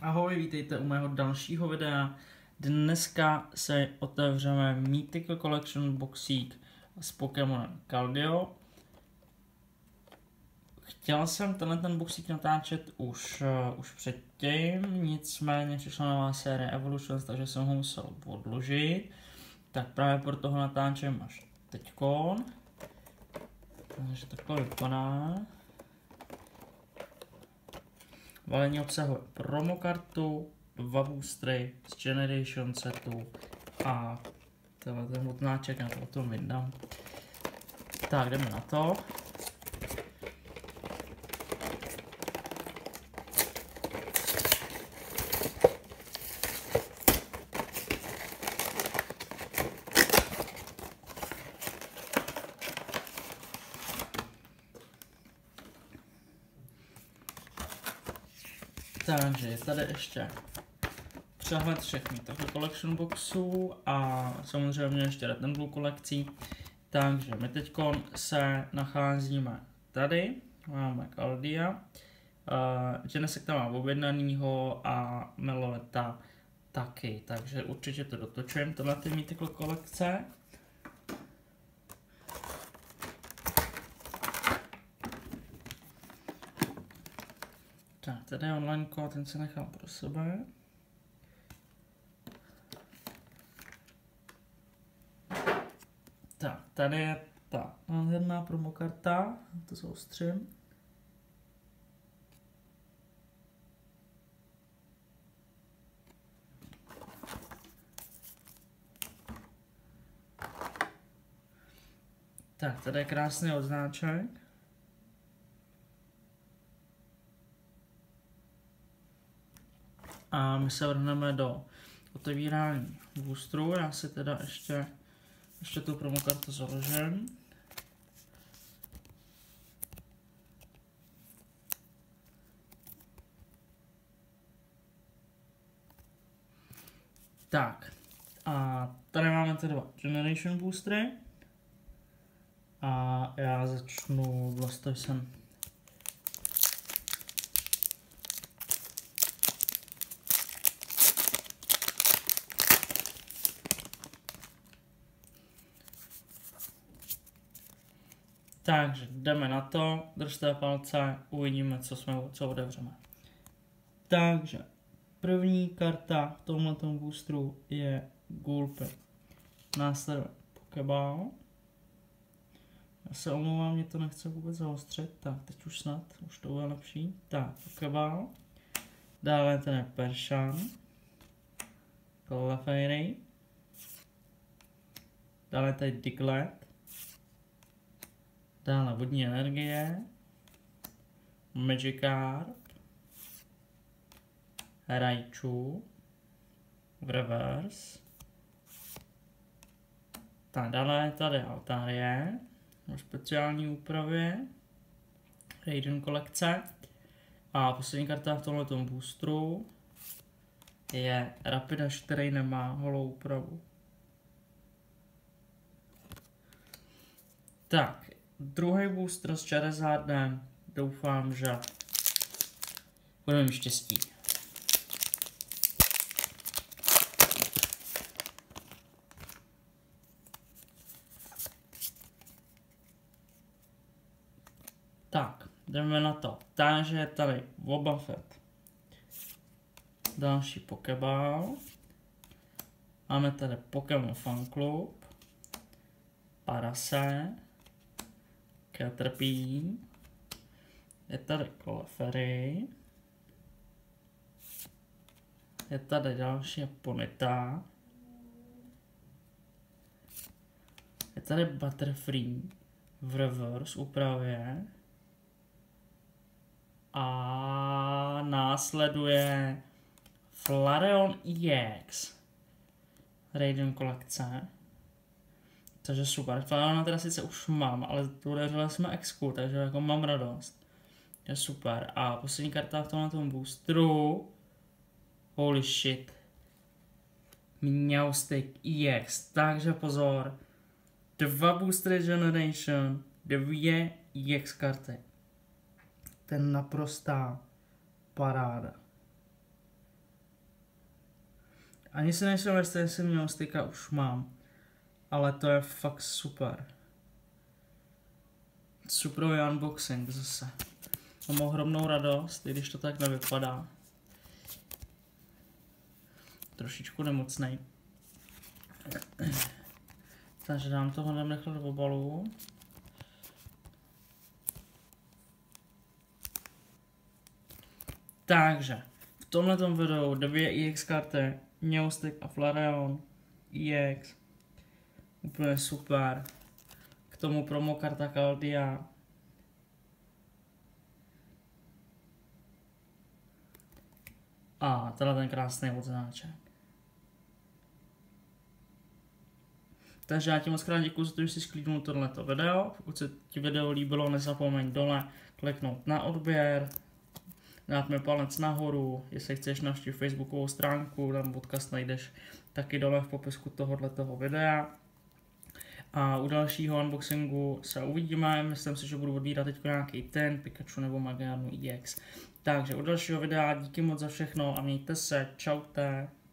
Ahoj, vítejte u mého dalšího videa. Dneska se otevřeme Mythical Collection boxík s Pokémonem Keldeo. Chtěl jsem ten boxík natáčet už předtím, nicméně přišla nová série Evolutions, takže jsem ho musel odložit. Tak právě proto ho natáčím až teďkon. Takže takhle vypadá. Balení obsahuje promokartu, 2 boostery z Generation setu a ten motnáček, na to o tom vydám. Tak, jdeme na to. Takže je tady ještě přehled všech Mythical Collection boxů a samozřejmě ještě Red and Blue kolekcí. Takže my teď se nacházíme tady, máme Keldea, Genesect tam mám objednanýho a Meloleta taky, takže určitě to dotočím, tohle ty Mythical kolekce. Tak, tady je online kód, ten se nechám pro sebe. Tak, tady je ta nádherná promokarta, to zaostřím. Tak, tady je krásný odznáček. A my se vrhneme do otevírání boosteru. Já si teda ještě tu promokartu založím. Tak, a tady máme ty 2 Generation boostery. A já začnu Blastoisem. Takže jdeme na to, držte palce, uvidíme, co otevřeme. Takže první karta v tomhletom boosteru je Gulpy. Následuje Pokéball. Já se omlouvám, mě to nechce vůbec zaostřit. Tak, teď už snad, už to bude lepší. Tak, Pokéball. Dále ten je Persian. Clefairy. Dále tady Diglett. Dále vodní energie, Magikarp, Raichu, v reverse. Tak dále je tady Altaria, v speciální úpravě, Raiden kolekce. A poslední karta v tomhletom boosteru je Rapidash, který nemá holou úpravu. Tak. Druhý booster s Charizardem, doufám, že budeme mít štěstí. Tak, jdeme na to. Takže je tady Wobbuffet. Další Pokéball. Máme tady Pokémon Fan Club. Parase. Caterpie, je tady Clefairy, je tady další Ponyta, je tady Butterfree v reverse úpravě a následuje Flareon EX Raiden kolekce. Takže super, Flareona teda sice už mám, ale udeřili jsme Exku, takže jako mám radost. Je super. A poslední karta v tomhle boosteru. Holy shit. Meowstic EX, takže pozor. 2 boostery Generation, 2 EX karty. To je naprostá paráda. Ani si nejsem jistý, jestli měl styka už mám. Ale to je fakt super. Superový unboxing zase. Mám ohromnou radost, i když to tak nevypadá. Trošičku nemocnej. Takže dám toho nechat v obalu. Takže v tomhletom videu 2 EX karty, Neostick a Flareon EX. Úplně super. K tomu promo karta Caldia. A tenhle ten krásný odznáček. Takže já ti moc krát děkuji za to, že jsi sklídnul tohleto video. Pokud se ti video líbilo, nezapomeň dole kliknout na odběr, dát mi palec nahoru, jestli chceš navštívit facebookovou stránku, tam odkaz najdeš taky dole v popisku tohoto videa. A u dalšího unboxingu se uvidíme, myslím si, že budu odbírat teď nějaký ten Pikachu nebo Magianu EX. Takže u dalšího videa díky moc za všechno a mějte se, čaute.